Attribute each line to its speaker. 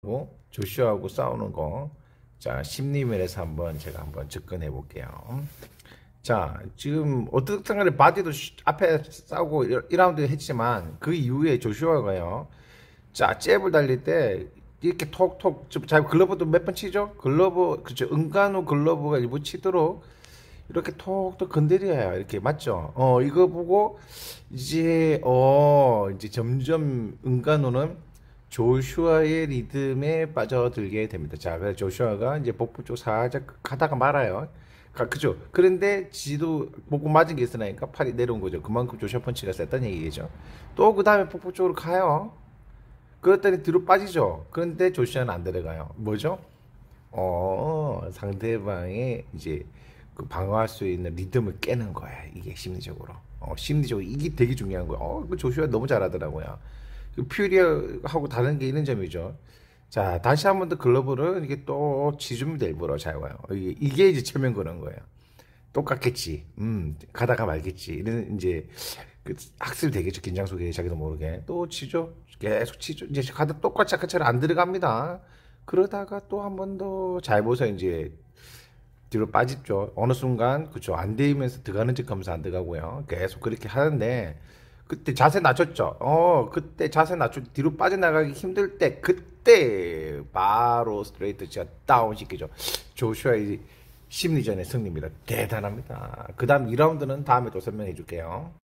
Speaker 1: 조슈아하고 싸우는 거. 자, 심리면에서 제가 한번 접근해 볼게요. 자, 지금 어떻든 간에 바디도 앞에 싸우고 1라운드 했지만 그 이후에 조슈아가요. 자, 잽을 달릴 때 이렇게 톡톡 자, 글러브도 몇 번 치죠? 글러브 그죠? 은간우 글러브가 일부 치도록 이렇게 톡톡 건드려요. 이렇게 맞죠? 이거 보고 이제 점점 은간우는 조슈아의 리듬에 빠져들게 됩니다. 자, 그래서 조슈아가 이제 복부 쪽 살짝 가다가 말아요. 그죠? 그런데 지도 복부 맞은 게 있으니까 팔이 내려온 거죠. 그만큼 조슈아 펀치가 셌다는 얘기겠죠. 또 그 다음에 복부 쪽으로 가요. 그랬더니 뒤로 빠지죠. 그런데 조슈아는 안 데려가요. 뭐죠? 상대방의 이제 그 방어할 수 있는 리듬을 깨는 거야. 이게 심리적으로. 심리적으로 이게 되게 중요한 거야. 그 조슈아 너무 잘하더라고요. 그 퓨리하고 다른 게 있는 점이죠. 자, 다시 한 번 더 글러브를 이게 또 지줍니다. 일부러 잘 와요. 이게 이제 체면 그런 거예요. 똑같겠지. 가다가 말겠지. 이런 이제 그 학습이 되겠죠. 긴장 속에 자기도 모르게 또 치죠. 계속 치죠. 이제 가다 똑같이 아까처럼 안 들어갑니다. 그러다가 또 한 번 더 잘 보서 이제 뒤로 빠집죠. 어느 순간 그쵸 안 되면서 들어가는 척 하면서 안 들어가고요. 계속 그렇게 하는데 그때 자세 낮췄죠. 그때 자세 낮춰 뒤로 빠져나가기 힘들 때 그때 바로 스트레이트 제가 다운 시키죠. 조슈아의 심리전의 승리입니다. 대단합니다. 그 다음 2라운드는 다음에 또 설명해 줄게요.